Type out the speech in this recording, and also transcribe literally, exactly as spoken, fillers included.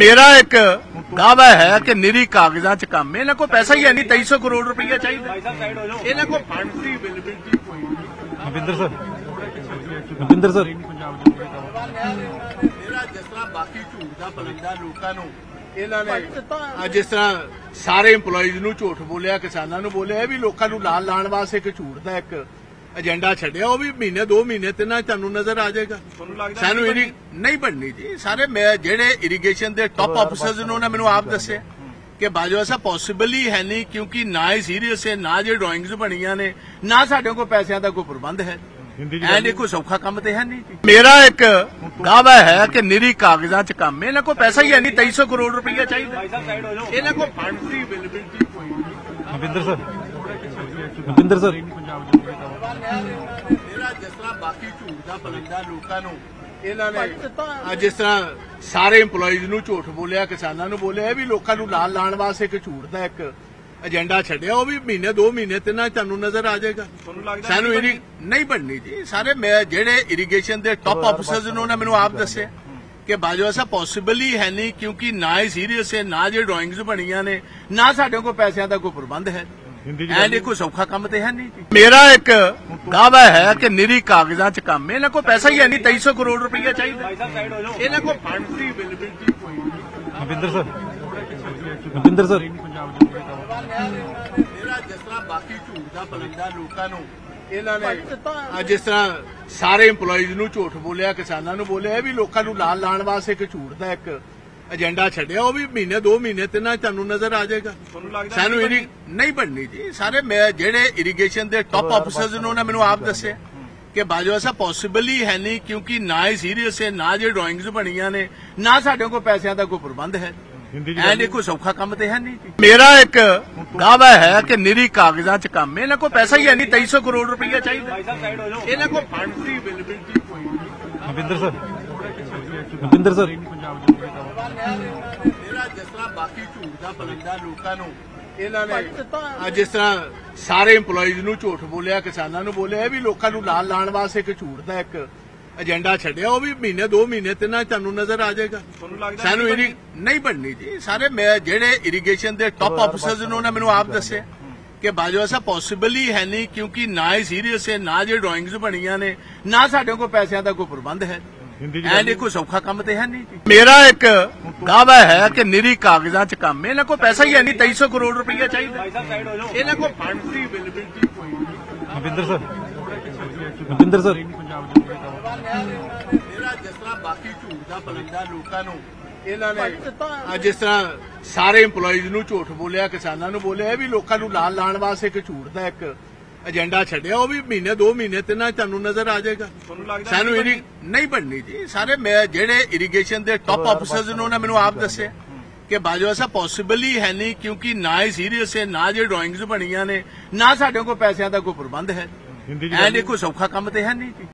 मेरा एक दावा है कि निरी कागजां च काम इन्हां को पैसा ही है नहीं तेईस सौ करोड़ रुपया चाहिए इन्हां को फंड की अवेलेबिलिटी कोई नहीं। नविंदर सर नविंदर सर मेरा जिस तरह बाकी झूठ का पलंदा लोगों को इन्हां ने जिस तरह सारे इंपलॉइज नूं झूठ बोलिया किसानां नूं बोलिया भी लोगों नूं लाल लाण वास्ते एक झूठ का एक एजेंडा छड्डिया वो भी महीने दो महीने तिना तुहानूं नजर आ जाएगा। सानूं इरी नहीं बननी जी सारे मैं जेडे इरीगेशन के टॉप ऑफिसर्स ने उन्होंने मैनूं आप दस्सिया कि बाजू ऐसा पॉसिबल ही है नहीं क्योंकि ना ही सीरीयस है ना जो ड्राइंग्स बनिया ने ना साडे कोल पैसों का कोई प्रबंध है एंड कोई सौखा काम तो है नहीं जी। मेरा एक दावा है कि निरी कागजां च काम इन्हां को पैसा ही है नहीं तेईस सौ करोड़ रुपया चाहिए इन्हां को फंड की अवेलेबिलिटी कोई नहीं। नविंदर सर नविंदर सर मेरा जिस तरह बाकी झूठ का पलंदा लोगों को इन्हां ने जिस तरह सारे इंपलॉइज नूं झूठ बोलिया किसानां नूं बोलिया भी लोगों नूं लाल लाण वास्ते एक झूठ का एक एजेंडा छड्डिया वो भी महीने दो महीने तिना तुहानूं नजर आ जाएगा। सानूं इरी नहीं बननी जी सारे मैं जेडे इरीगेशन के टॉप ऑफिसर्स ने उन्होंने मैनूं आप दस्सिया कि बाजू ऐसा पॉसिबल ही है नहीं क्योंकि ना ही सीरीयस है ना जो ड्राइंग्स बनिया ने ना साडे कोल पैसों का कोई प्रबंध है एंड कोई सौखा काम तो है नहीं जी। मेरा एक दावा है कि निरी कागजां च काम इन्हां को पैसा ही है नहीं तेईस सौ करोड़ रुपया चाहिए इन्हां को फंड की अवेलेबिलिटी कोई नहीं। नविंदर सर नविंदर सर मेरा जिस तरह बाकी झूठ का पलंदा लोगों को इन्हां ने जिस तरह सारे इंपलॉइज नूं झूठ बोलिया किसानां नूं बोलिया भी लोगों नूं लाल लाण वास्ते एक झूठ का एक एजेंडा छड्डिया वो भी महीने दो महीने तिना तुहानूं नजर आ जाएगा। सानूं इरी नहीं बननी जी सारे मैं जेडे इरीगेशन के टॉप ऑफिसर्स ने उन्होंने मैनूं आप दस्सिया कि बाजू ऐसा पॉसिबल ही है नहीं क्योंकि ना ही सीरीयस है ना जो ड्राइंग्स बनिया ने ना साडे कोल पैसों का कोई प्रबंध है एंड कोई सौखा काम तो है नहीं जी। मेरा एक दावा है कि निरी कागजां च काम इन्हां को पैसा ही है नहीं तेईस सौ करोड़ रुपया चाहिए इन्हां को फंड की अवेलेबिलिटी कोई नहीं। नविंदर सर नविंदर सर मेरा जिस तरह बाकी झूठ का पलंदा लोगों को इन्हां ने जिस तरह सारे इंपलॉइज नूं झूठ बोलिया किसानां नूं बोलिया भी लोगों नूं लाल लाण वास्ते एक झूठ का एक एजेंडा छड्डिया वो भी महीने दो महीने तिना तुहानूं नजर आ जाएगा। सानूं इरी नहीं बननी जी सारे मैं जेडे इरीगेशन के टॉप ऑफिसर्स ने उन्होंने मैनूं आप दस्सिया कि बाजू ऐसा पॉसिबल ही है नहीं क्योंकि ना ही सीरीयस है ना जो ड्राइंग्स बनिया ने ना साडे कोल पैसों का कोई प्रबंध है एंड कोई सौखा काम तो है नहीं जी। मेरा एक दावा है कि निरी कागजां च काम इन्हां को पैसा ही है नहीं तेईस सौ करोड़ रुपया चाहिए इन्हां को फंड की अवेलेबिलिटी कोई नहीं। नविंदर सर नविंदर सर मेरा जिस तरह बाकी झूठ का पलंदा लोगों को इन्हां ने जिस तरह सारे इंपलॉइज नूं झूठ बोलिया किसानां नूं बोलिया भी लोगों नूं लाल लाण वास्ते एक झूठ का एक एजेंडा छड्डिया वो भी महीने दो महीने तिना तुहानूं नजर आ जाएगा। सानूं इरी नहीं बननी जी सारे मैं जेडे इरीगेशन के टॉप ऑफिसर्स ने उन्होंने मैनूं आप दस्सिया कि बाजू ऐसा पॉसिबल ही है नहीं क्योंकि ना ही सीरीयस है ना जो ड्राइंग्स बनिया ने ना साडे कोल पैसों का कोई प्रबंध है एंड कोई सौखा काम तो है नहीं जी।